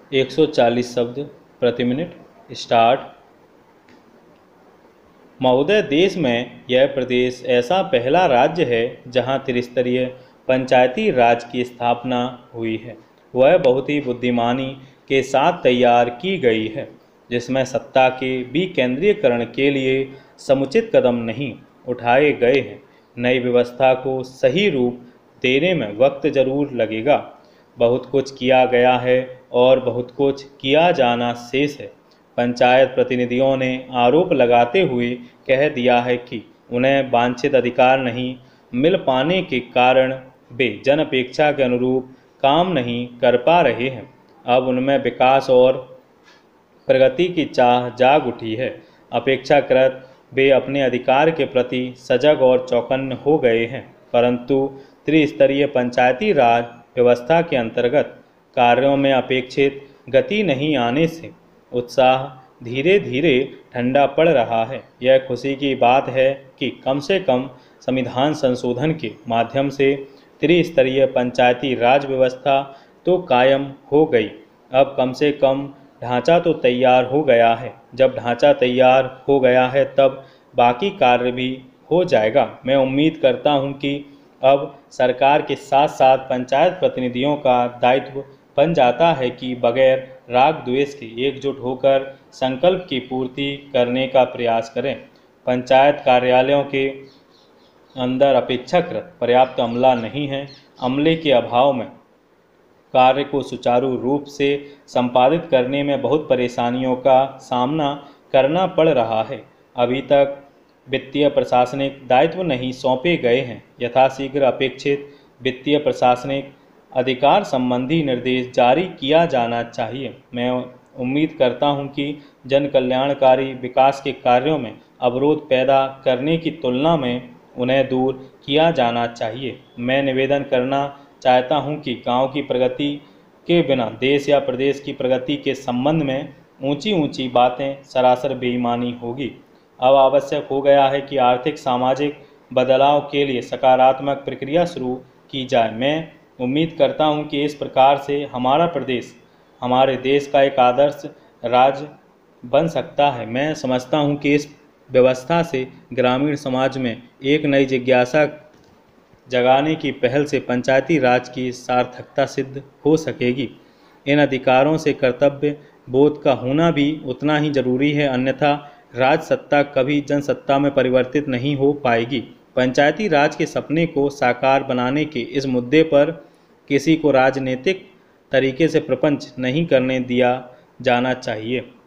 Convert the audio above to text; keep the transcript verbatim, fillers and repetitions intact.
एक सौ चालीस शब्द प्रति मिनट। स्टार्ट। महोदय, देश में यह प्रदेश ऐसा पहला राज्य है जहां त्रिस्तरीय पंचायती राज की स्थापना हुई है। वह बहुत ही बुद्धिमानी के साथ तैयार की गई है, जिसमें सत्ता के विकेंद्रीकरण के लिए समुचित कदम नहीं उठाए गए हैं। नई व्यवस्था को सही रूप देने में वक्त जरूर लगेगा। बहुत कुछ किया गया है और बहुत कुछ किया जाना शेष है। पंचायत प्रतिनिधियों ने आरोप लगाते हुए कह दिया है कि उन्हें वांछित अधिकार नहीं मिल पाने के कारण वे जन अपेक्षा के अनुरूप काम नहीं कर पा रहे हैं। अब उनमें विकास और प्रगति की चाह जाग उठी है। अपेक्षाकृत वे अपने अधिकार के प्रति सजग और चौकन्न हो गए हैं, परंतु त्रिस्तरीय पंचायती राज व्यवस्था के अंतर्गत कार्यों में अपेक्षित गति नहीं आने से उत्साह धीरे धीरे ठंडा पड़ रहा है। यह खुशी की बात है कि कम से कम संविधान संशोधन के माध्यम से त्रिस्तरीय पंचायती राज व्यवस्था तो कायम हो गई। अब कम से कम ढांचा तो तैयार हो गया है। जब ढांचा तैयार हो गया है तब बाकी कार्य भी हो जाएगा। मैं उम्मीद करता हूं कि अब सरकार के साथ साथ पंचायत प्रतिनिधियों का दायित्व बन जाता है कि बगैर राग द्वेष के एकजुट होकर संकल्प की पूर्ति करने का प्रयास करें। पंचायत कार्यालयों के अंदर अपेक्षाकृत पर्याप्त अमला नहीं है। अमले के अभाव में कार्य को सुचारू रूप से संपादित करने में बहुत परेशानियों का सामना करना पड़ रहा है। अभी तक वित्तीय प्रशासनिक दायित्व नहीं सौंपे गए हैं। यथाशीघ्र अपेक्षित वित्तीय प्रशासनिक अधिकार संबंधी निर्देश जारी किया जाना चाहिए। मैं उम्मीद करता हूं कि जन कल्याणकारी विकास के कार्यों में अवरोध पैदा करने की तुलना में उन्हें दूर किया जाना चाहिए। मैं निवेदन करना चाहता हूं कि गांव की प्रगति के बिना देश या प्रदेश की प्रगति के संबंध में ऊंची ऊंची बातें सरासर बेईमानी होगी। अब आवश्यक हो गया है कि आर्थिक सामाजिक बदलाव के लिए सकारात्मक प्रक्रिया शुरू की जाए। मैं उम्मीद करता हूं कि इस प्रकार से हमारा प्रदेश हमारे देश का एक आदर्श राज्य बन सकता है। मैं समझता हूं कि इस व्यवस्था से ग्रामीण समाज में एक नई जिज्ञासा जगाने की पहल से पंचायती राज की सार्थकता सिद्ध हो सकेगी। इन अधिकारों से कर्तव्य बोध का होना भी उतना ही जरूरी है, अन्यथा राज सत्ता कभी जनसत्ता में परिवर्तित नहीं हो पाएगी। पंचायती राज के सपने को साकार बनाने के इस मुद्दे पर किसी को राजनीतिक तरीके से प्रपंच नहीं करने दिया जाना चाहिए।